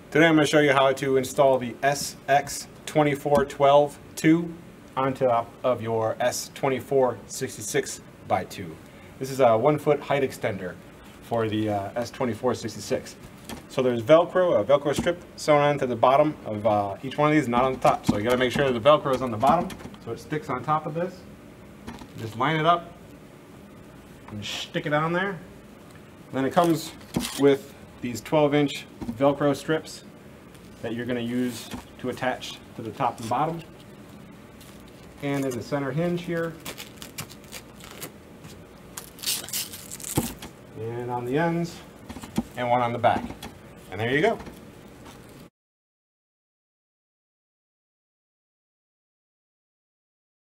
Today I'm going to show you how to install the SX2412-2 on top of your S2466x2. This is a 1 foot height extender for the S2466. So there's Velcro, a Velcro strip sewn onto the bottom of each one of these, not on the top. So you got to make sure that the Velcro is on the bottom so it sticks on top of this. Just line it up and stick it on there. Then it comes with these 12-inch Velcro strips that you're going to use to attach to the top and bottom. And there's a center hinge here. And on the ends, and one on the back. And there you go.